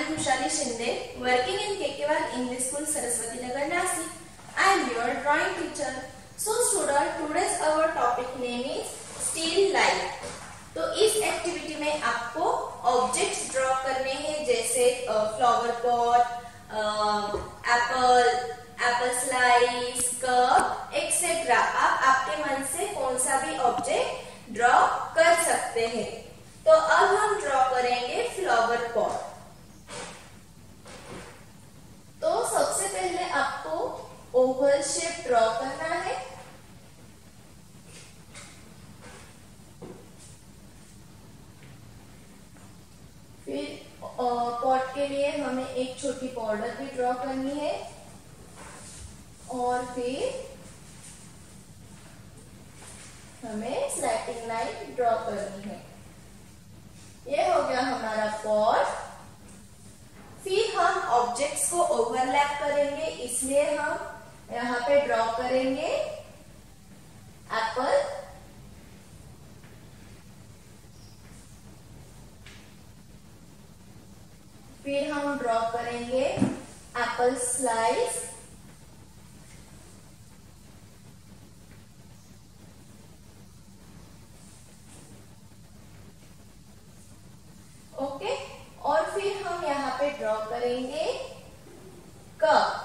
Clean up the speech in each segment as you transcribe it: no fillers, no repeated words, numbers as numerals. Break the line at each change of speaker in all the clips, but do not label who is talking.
Khushali Shinde, working in KK1 English School, Saraswati Nagar, Nashik. I am your drawing teacher. So student, today's our topic name is still life. तो इस activity में आपको objects draw करने हैं, जैसे flower pot, apple slice, cup etcetera. आप आपके मन से कौन सा भी ऑब्जेक्ट ड्रॉ कर सकते हैं। तो अब हम ड्रॉ करेंगे फ्लावर पॉट। तो सबसे पहले आपको ओवल शेप ड्रॉ करना है। फिर पॉट के लिए हमें एक छोटी बॉर्डर भी ड्रॉ करनी है और फिर हमें स्लैटिंग लाइन ड्रॉ करनी है। ये हो गया हमारा पॉट। फिर हम ऑब्जेक्ट्स को ओवरलैप करेंगे, इसलिए हम यहाँ पे ड्रॉ करेंगे एप्पल, फिर हम ड्रॉ करेंगे एप्पल स्लाइस, ओके। और फिर हम यहाँ पे ड्रॉ करेंगे कप।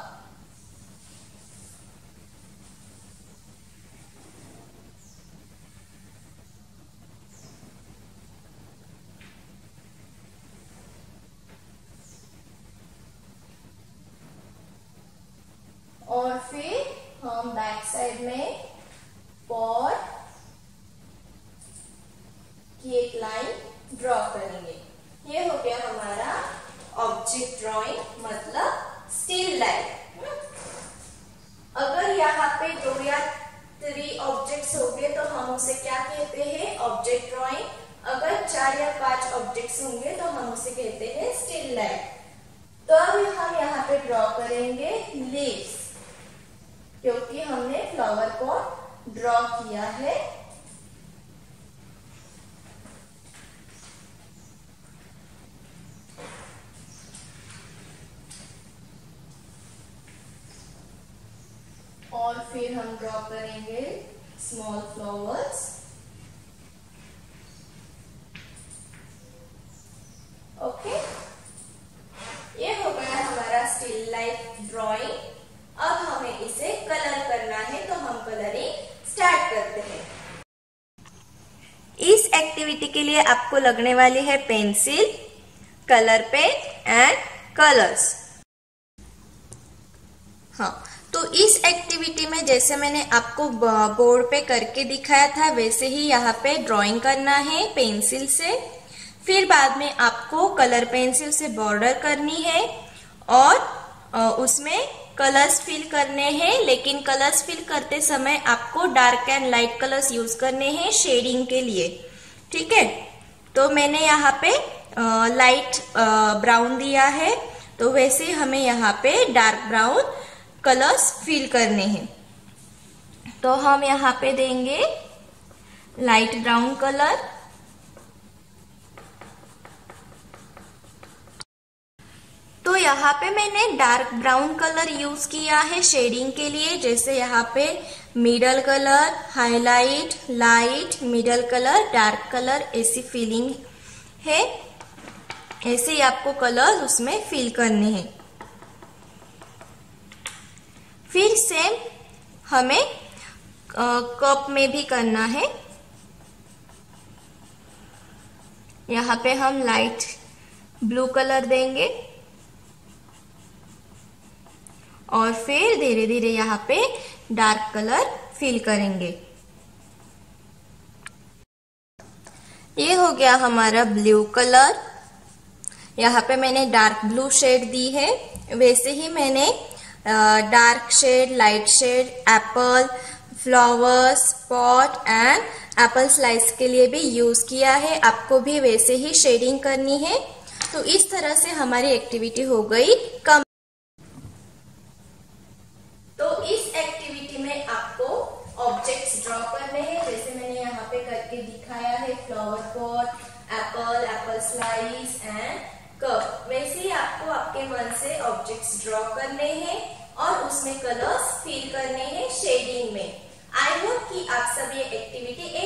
और फिर हम बैक साइड में पॉट की एक लाइन ड्रॉ करेंगे। ये हो गया हमारा ऑब्जेक्ट ड्राइंग, मतलब स्टिल लाइफ। अगर यहाँ पे 2 या 3 ऑब्जेक्ट्स होंगे तो हम उसे क्या कहते हैं, ऑब्जेक्ट ड्राइंग। अगर 4 या 5 ऑब्जेक्ट्स होंगे तो हम उसे कहते हैं स्टिल लाइफ। तो अब हम यहाँ पे ड्रॉ करेंगे लीव्स, क्योंकि हमने फ्लावर पॉट ड्रॉ किया है। और फिर हम ड्रॉ करेंगे स्मॉल फ्लावर्स, ओके। ये हो गया हमारा स्टिल लाइफ ड्राइंग। अब हमें इसे कलर करना है, तो हम कलरिंग स्टार्ट करते हैं। इस एक्टिविटी के लिए आपको लगने वाली है pencil, colour pen and colours. हाँ, तो इस एक्टिविटी में जैसे मैंने आपको बोर्ड पे करके दिखाया था, वैसे ही यहाँ पे ड्राइंग करना है पेंसिल से। फिर बाद में आपको कलर पेंसिल से बॉर्डर करनी है और उसमें कलर्स फिल करने हैं। लेकिन कलर्स फिल करते समय आपको dark and light colours use करने हैं शेडिंग के लिए, ठीक है। तो मैंने यहाँ पे लाइट ब्राउन दिया है, तो वैसे हमें यहाँ पे डार्क ब्राउन कलर्स फिल करने हैं। तो हम यहाँ पे देंगे लाइट ब्राउन कलर, तो यहाँ पे मैंने डार्क ब्राउन कलर यूज किया है शेडिंग के लिए। जैसे यहाँ पे middle colour, highlight, light, middle colour, dark colour, ऐसी फीलिंग है। ऐसे ही आपको कलर उसमें फिल करने हैं। फिर सेम हमें कप में भी करना है। यहाँ पे हम लाइट ब्लू कलर देंगे और फिर धीरे धीरे यहाँ पे डार्क कलर फिल करेंगे। ये हो गया हमारा ब्लू कलर। यहाँ पे मैंने डार्क ब्लू शेड दी है, वैसे ही मैंने dark shade, light shade, apple, flowers, pot and apple slice के लिए भी यूज किया है। आपको भी वैसे ही शेडिंग करनी है। तो इस तरह से हमारी एक्टिविटी हो गई कम। तो इस एक्टिविटी में आपको ऑब्जेक्ट्स ड्रॉ करने हैं, जैसे मैंने यहाँ पे करके दिखाया है। Flower pot, apple, apple slice and cup, वैसे ही आपको आपके मन से ऑब्जेक्ट्स ड्रॉ करने हैं और उसमें कलर्स फिल करने हैं शेडिंग में। आई होप कि आप सब ये एक्टिविटी